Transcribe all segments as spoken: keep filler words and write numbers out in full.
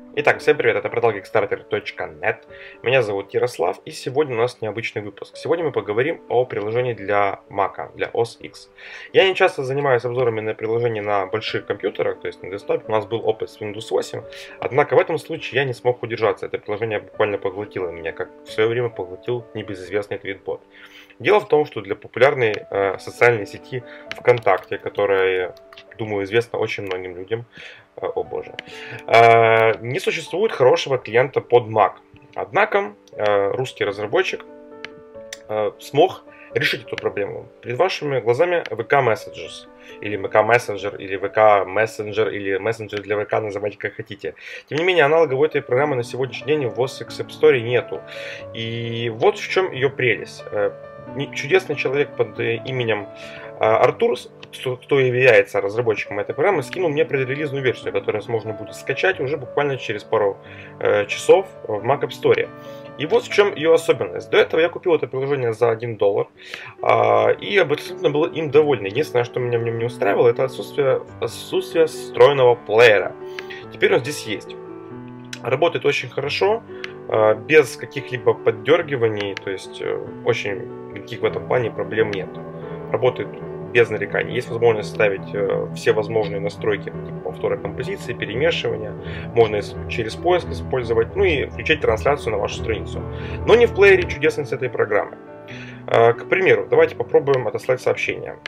Итак, всем привет, это портал Kickstarter точка нет. Меня зовут Ярослав, и сегодня у нас необычный выпуск. Сегодня мы поговорим о приложении для Mac, для о эс икс. Я не часто занимаюсь обзорами на приложения на больших компьютерах, то есть на десктопе. У нас был опыт с Windows восемь, однако в этом случае я не смог удержаться. Это приложение буквально поглотило меня, как в свое время поглотил небезызвестный Твитбот. Дело в том, что для популярной э, социальной сети ВКонтакте, которая, думаю, известна очень многим людям, э, о боже, э, не существует хорошего клиента под Mac. Однако э, русский разработчик э, смог решить эту проблему. Перед вашими глазами ви кей Messages, или ви кей Messenger, или ви кей Messenger, или Messenger для ви кей, называйте как хотите. Тем не менее, аналоговой этой программы на сегодняшний день в о эс икс App Store нету. И вот в чем ее прелесть. Чудесный человек под именем Артур, кто является разработчиком этой программы, скинул мне предрелизную версию, которую можно будет скачать уже буквально через пару э, часов в Mac App Store. И вот в чем ее особенность. До этого я купил это приложение за один доллар э, и абсолютно был им доволен. Единственное, что меня в нем не устраивало, это отсутствие, отсутствие встроенного плеера. Теперь он здесь есть. Работает очень хорошо, э, без каких-либо поддергиваний, то есть э, очень никаких в этом плане проблем нет. Работает без нареканий. Есть возможность ставить э, все возможные настройки типа повтора композиции, перемешивания. Можно через поиск использовать, ну и включать трансляцию на вашу страницу. Но не в плеере чудесность этой программы. Э, к примеру, давайте попробуем отослать сообщение.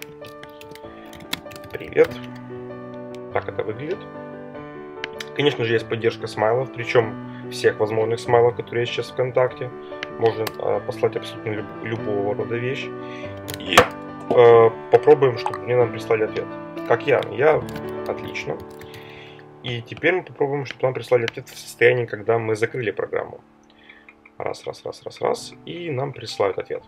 Привет. Так это выглядит. Конечно же, есть поддержка смайлов, причем всех возможных смайлов, которые есть сейчас в ВКонтакте. Можно э, послать абсолютно люб любого рода вещь. И э, попробуем, чтобы мне нам прислали ответ. Как я? Я отлично. И теперь мы попробуем, чтобы нам прислали ответ в состоянии, когда мы закрыли программу. Раз, раз, раз, раз, раз. И нам присылают ответ.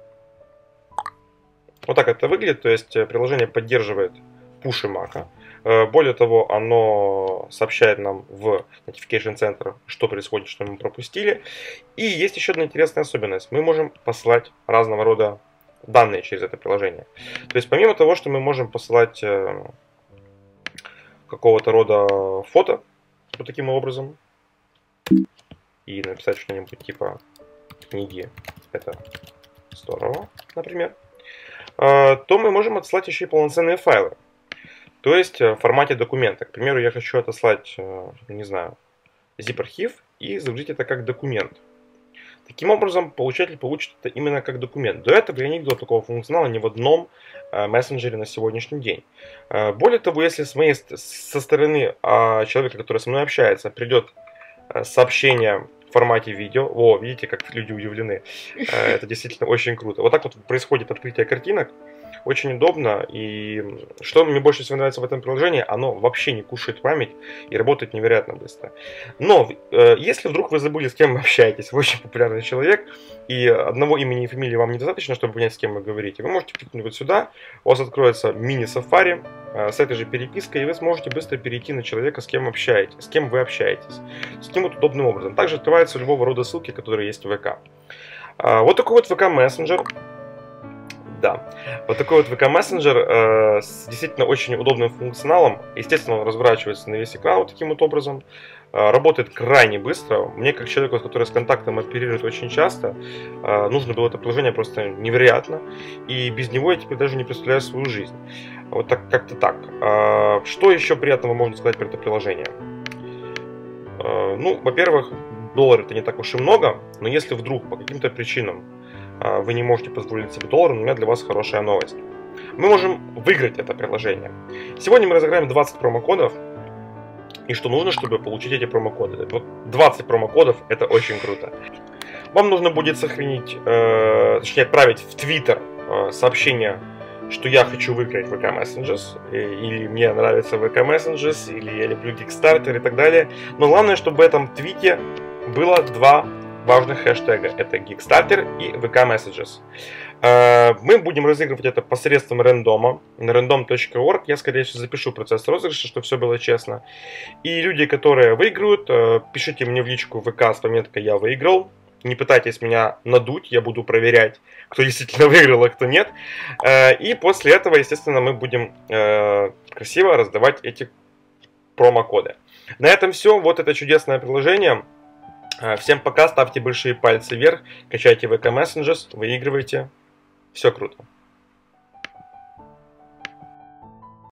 Вот так это выглядит. То есть приложение поддерживает пуши Mac. Более того, оно сообщает нам в Notification Center, что происходит, что мы пропустили. И есть еще одна интересная особенность. Мы можем посылать разного рода данные через это приложение. То есть помимо того, что мы можем посылать какого-то рода фото, вот таким образом, и написать что-нибудь типа книги, это здорово, например, то мы можем отсылать еще и полноценные файлы. То есть в формате документа. К примеру, я хочу отослать, не знаю, zip-архив и загрузить это как документ. Таким образом, получатель получит это именно как документ. До этого я не видел такого функционала ни в одном мессенджере на сегодняшний день. Более того, если с моей, со стороны человека, который со мной общается, придет сообщение в формате видео, о, видите, как люди удивлены, это действительно очень круто. Вот так вот происходит открытие картинок. Очень удобно, и что мне больше всего нравится в этом приложении, оно вообще не кушает память и работает невероятно быстро. Но э, если вдруг вы забыли, с кем вы общаетесь, вы очень популярный человек, и одного имени и фамилии вам недостаточно, чтобы понять, с кем вы говорите, вы можете кликнуть вот сюда, у вас откроется мини-сафари э, с этой же перепиской, и вы сможете быстро перейти на человека, с кем общаетесь, с кем вы общаетесь, с кем вот удобным образом. Также открываются любого рода ссылки, которые есть в ви кей. Э, вот такой вот ви кей Messenger. Да, вот такой вот ви кей Messenger э, с действительно очень удобным функционалом. Естественно, он разворачивается на весь экран вот таким вот образом. Э, работает крайне быстро. Мне, как человеку, который с контактом оперирует очень часто, э, нужно было это приложение просто невероятно. И без него я теперь даже не представляю свою жизнь. Вот так, как-то так. Э, что еще приятного можно сказать про это приложение? Э, ну, во-первых, доллар это не так уж и много, но если вдруг по каким-то причинам вы не можете позволить себе доллар, у меня для вас хорошая новость. Мы можем выиграть это приложение. Сегодня мы разыграем двадцать промокодов. И что нужно, чтобы получить эти промокоды? Вот двадцать промокодов, это очень круто. Вам нужно будет сохранить, э, точнее отправить в Twitter э, сообщение, что я хочу выиграть ви кей Messages, или мне нравится ви кей Messages, или я люблю Kickstarter и так далее. Но главное, чтобы в этом твите было два важных хэштега. Это Kickstarter и ви кей Messages. Мы будем разыгрывать это посредством рандома на рандом точка орг. Я, скорее всего, запишу процесс розыгрыша, чтобы все было честно. И люди, которые выиграют, пишите мне в личку ви кей с пометкой «Я выиграл». Не пытайтесь меня надуть, я буду проверять, кто действительно выиграл, а кто нет. И после этого, естественно, мы будем красиво раздавать эти промокоды. На этом все. Вот это чудесное приложение. Всем пока, ставьте большие пальцы вверх, качайте ви кей Messengers, выигрывайте. Все круто.